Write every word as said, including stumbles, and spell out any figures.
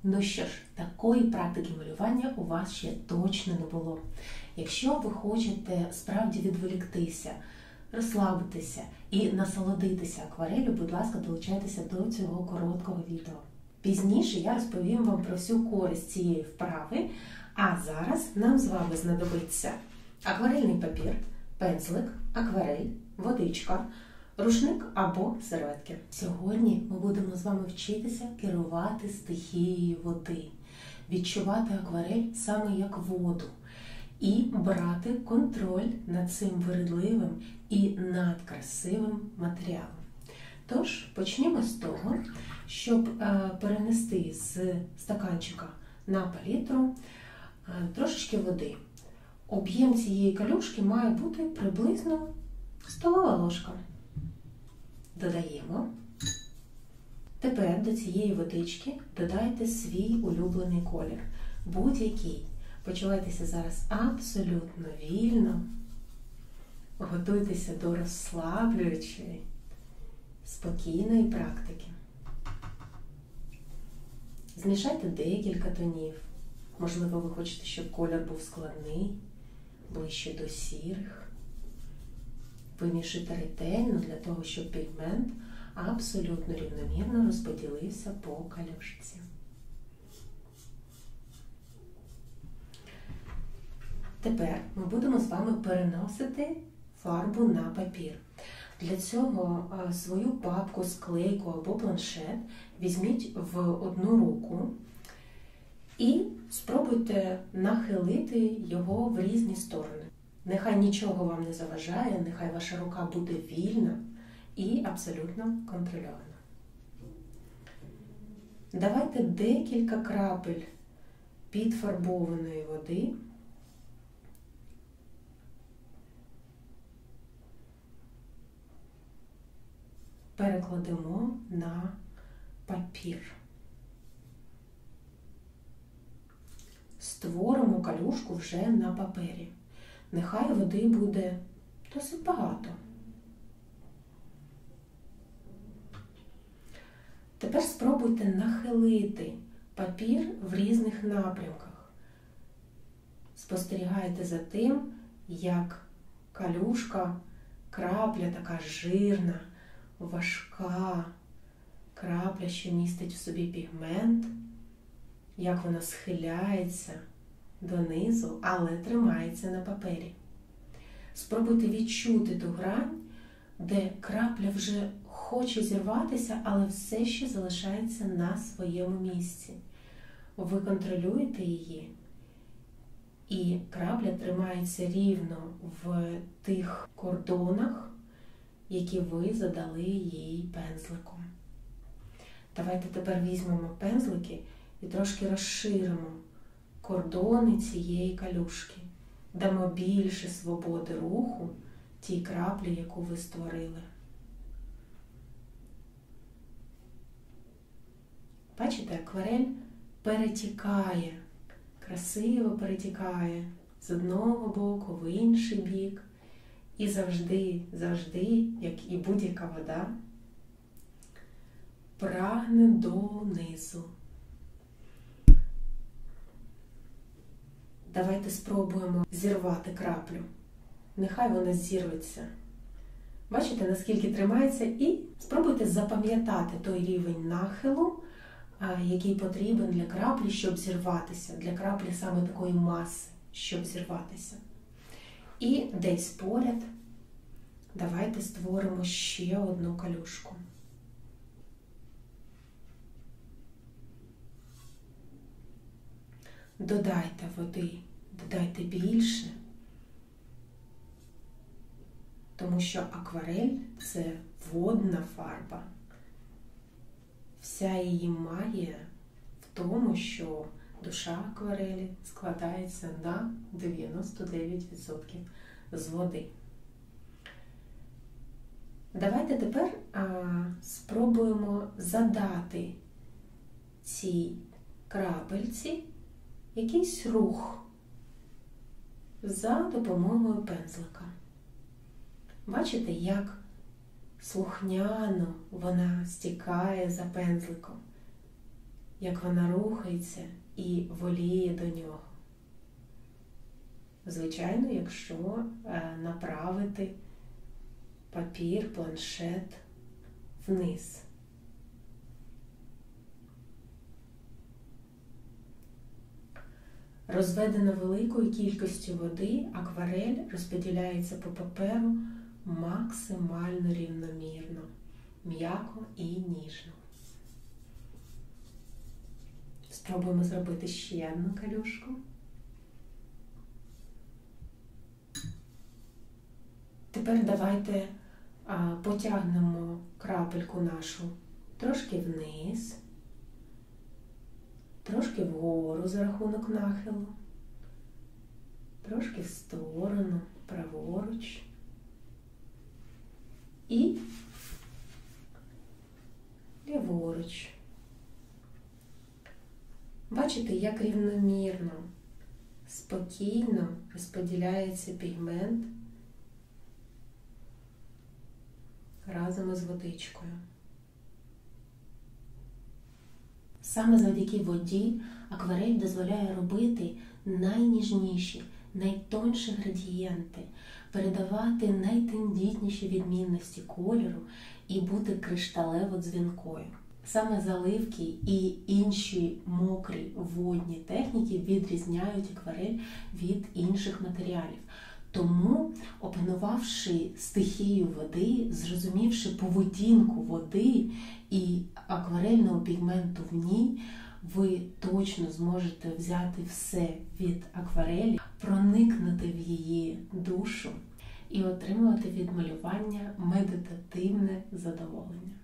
Ну що ж, такої практики малювання у вас ще точно не було. Якщо ви хочете справді відволіктися, розслабитися і насолодитися аквареллю, будь ласка, долучайтеся до цього короткого відео. Пізніше я розповім вам про всю користь цієї вправи, а зараз нам з вами знадобиться акварельний папір, пензлик, акварель, водичка, рушник або серветки. Сьогодні ми будемо з вами вчитися керувати стихією води, відчувати акварель саме як воду і брати контроль над цим вередливим і надкрасивим матеріалом. Тож, почнімо з того, щоб перенести з стаканчика на палітру трошечки води. Об'єм цієї калюшки має бути приблизно столова ложка. Додаємо. Тепер до цієї водички додайте свій улюблений колір. Будь-який. Почувайтеся зараз абсолютно вільно. Готуйтеся до розслаблюючої, спокійної практики. Змішайте декілька тонів. Можливо, ви хочете, щоб колір був складний, ближче до сірих. Вимішуйте ретельно для того, щоб пігмент абсолютно рівномірно розподілився по калюшці. Тепер ми будемо з вами переносити фарбу на папір. Для цього свою папку, склейку або планшет візьміть в одну руку і спробуйте нахилити його в різні сторони. Нехай нічого вам не заважає, нехай ваша рука буде вільна і абсолютно контрольована. Давайте декілька крапель підфарбованої води перекладемо на папір. Створимо калюшку вже на папері. Нехай води буде досить багато. Тепер спробуйте нахилити папір в різних напрямках. Спостерігайте за тим, як калюшка, крапля така жирна, важка, крапля, що містить в собі пігмент, як вона схиляється донизу, але тримається на папері. Спробуйте відчути ту грань, де крапля вже хоче зірватися, але все ще залишається на своєму місці. Ви контролюєте її, і крапля тримається рівно в тих кордонах, які ви задали їй пензликом. Давайте тепер візьмемо пензлики і трошки розширимо кордони цієї калюшки. Дамо більше свободи руху тій краплі, яку ви створили. Бачите, акварель перетікає, красиво перетікає з одного боку в інший бік. І завжди, завжди, як і будь-яка вода, прагне донизу. Давайте спробуємо зірвати краплю. Нехай вона зірветься. Бачите, наскільки тримається? І спробуйте запам'ятати той рівень нахилу, який потрібен для краплі, щоб зірватися. Для краплі саме такої маси, щоб зірватися. І десь поряд давайте створимо ще одну калюшку. Додайте води, додайте більше, тому що акварель – це водна фарба. Вся її магія в тому, що душа акварелі складається на дев'яносто дев'ять відсотків з води. Давайте тепер а, спробуємо задати цій крапельці якийсь рух за допомогою пензлика. Бачите, як слухняно вона стікає за пензликом, як вона рухається і воліє до нього. Звичайно, якщо направити папір, планшет вниз. Розведена великою кількістю води, акварель розподіляється по паперу максимально рівномірно, м'яко і ніжно. Спробуємо зробити ще одну калюшку. Тепер давайте а, потягнемо крапельку нашу трошки вниз, трошки вгору за рахунок нахилу, трошки в сторону, праворуч і ліворуч. Бачите, як рівномірно, спокійно розподіляється пігмент разом із водичкою. Саме завдяки воді акварель дозволяє робити найніжніші, найтонші градієнти, передавати найтендітніші відмінності кольору і бути кришталево-дзвінкою. Саме заливки і інші мокрі водні техніки відрізняють акварель від інших матеріалів. Тому, опанувавши стихію води, зрозумівши поведінку води і акварельного пігменту в ній, ви точно зможете взяти все від акварелі, проникнути в її душу і отримувати від малювання медитативне задоволення.